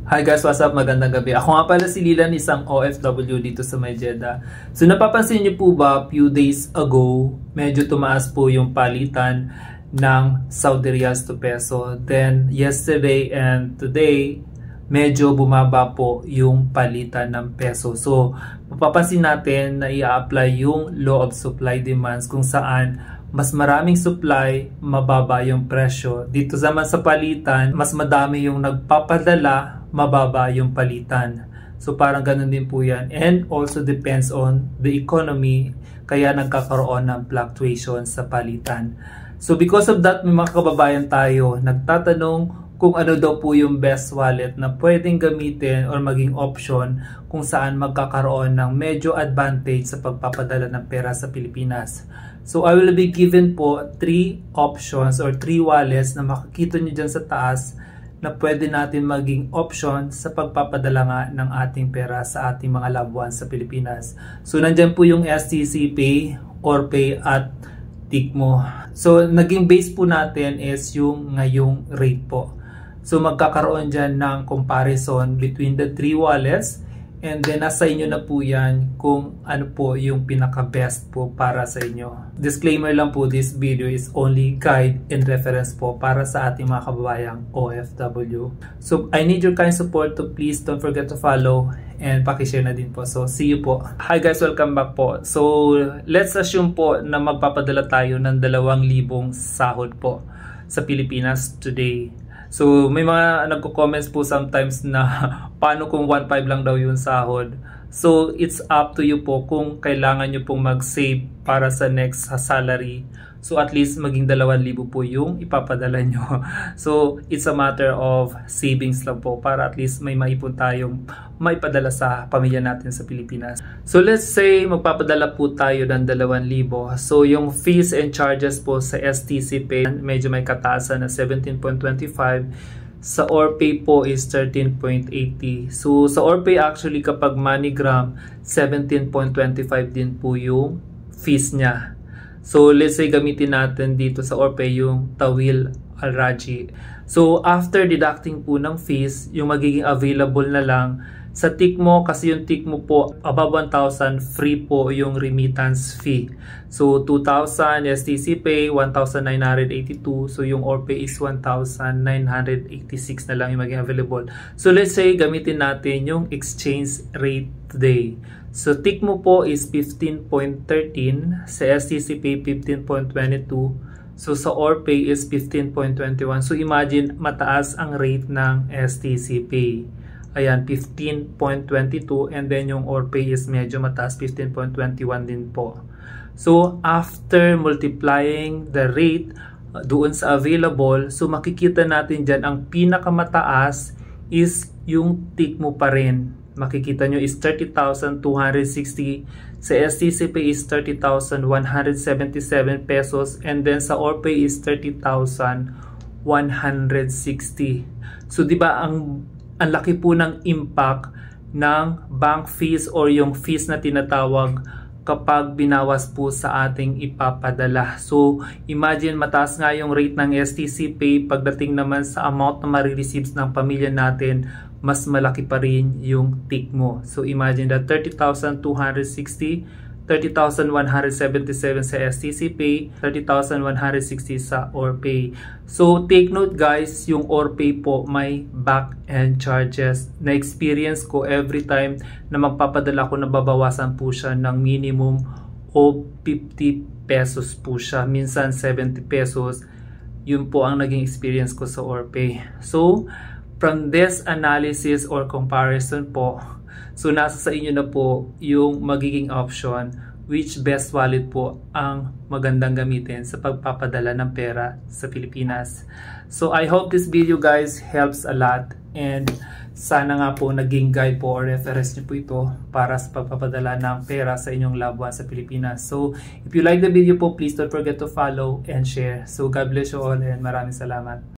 Hi guys, what's up? Magandang gabi. Ako nga pala si Lilan, isang OFW dito sa May Jeddah. So napapansin niyo po ba, few days ago, medyo tumaas po yung palitan ng Saudi Riyals to peso. Then yesterday and today, medyo bumaba po yung palitan ng peso. So mapapansin natin na i-apply yung law of supply demands kung saan mas maraming supply, mababa yung presyo. Dito naman sa palitan, mas madami yung nagpapadala, mababa yung palitan. So parang ganun din po yan. And also depends on the economy, kaya nagkakaroon ng fluctuation sa palitan. So because of that, may mga kababayan tayo nagtatanong kung ano daw po yung best wallet na pwedeng gamitin or maging option kung saan magkakaroon ng medyo advantage sa pagpapadala ng pera sa Pilipinas. So I will be given po 3 options or 3 wallets na makikita nyo dyan sa taas na pwede natin maging option sa pagpapadala nga ng ating pera sa ating mga loved ones sa Pilipinas. So nandyan po yung STC Pay, OrPay at Tikmo. So naging base po natin is yung ngayong rate po. So magkakaroon dyan ng comparison between the 3 wallets. And then nasa inyo na po yan kung ano po yung pinaka-best po para sa inyo. Disclaimer lang po, this video is only guide and reference po para sa ating mga kababayang OFW. So I need your kind support to please don't forget to follow and pakishare na din po. So see you po. Hi guys, welcome back po. So let's assume po na magpapadala tayo ng 2,000 sahod po sa Pilipinas today. So may mga nagko-comments po sometimes na paano kung 1.5 lang daw yung sahod. So it's up to you po kung kailangan nyo pong mag-save para sa next salary. So at least maging 2,000 po yung ipapadala nyo. So it's a matter of savings lang po para at least may maipon tayong maipadala sa pamilya natin sa Pilipinas. So let's say magpapadala po tayo ng 2,000. So yung fees and charges po sa STC Pay medyo may kataasan na 17.25. Sa OrPay po is 13.80. So sa OrPay actually kapag MoneyGram 17.25 din po yung fees niya. So let's say gamitin natin dito sa OrPay yung Tawil Al Rajhi. So after deducting po ng fees, yung magiging available na lang sa Tikmo, kasi yung Tikmo po above 1,000 free po yung remittance fee. So 2,000 STC Pay, 1,982. So yung OrPay is 1,986 na lang yung magiging available. So let's say gamitin natin yung exchange rate today. So Tikmo po is 15.13, sa STC Pay 15.22, so sa OrPay is 15.21. So imagine mataas ang rate ng STC Pay. Ayan, 15.22, and then yung OrPay is medyo mataas, 15.21 din po. So after multiplying the rate doon sa available, so makikita natin dyan ang pinakamataas is yung Tikmo pa rin. Makikita nyo is 30,260. Sa STC Pay is 30,177 pesos. And then sa OrPay is 30,160. So diba ang laki po ng impact ng bank fees or yung fees na tinatawag kapag binawas po sa ating ipapadala. So imagine mataas nga yung rate ng STC Pay, pagdating naman sa amount na marireceives ng pamilya natin, mas malaki pa rin yung Tikmo. So imagine that 30,260, 30,177 sa STC Pay, 30,160 sa OrPay. So take note guys, yung OrPay po may back-end charges. Na-experience ko every time na magpapadala ko, nababawasan po siya ng minimum o 50 pesos po siya. Minsan 70 pesos. Yun po ang naging experience ko sa OrPay. So from this analysis or comparison po, so nasa sa inyo na po yung magiging option which best wallet po ang magandang gamitin sa pagpapadala ng pera sa Pilipinas. So I hope this video guys helps a lot, and sana nga po naging guide po or reference nyo po ito para sa pagpapadala ng pera sa inyong loved ones sa Pilipinas. So if you like the video po, please don't forget to follow and share. So God bless you all and maraming salamat.